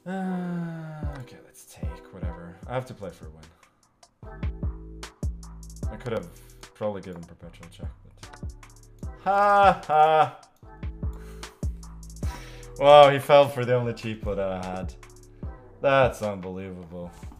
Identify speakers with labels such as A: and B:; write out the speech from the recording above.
A: Okay, let's take whatever. I have to play for a win. I could have probably given perpetual check, but ha ha. Wow, he fell for the only cheap play that I had. That's unbelievable.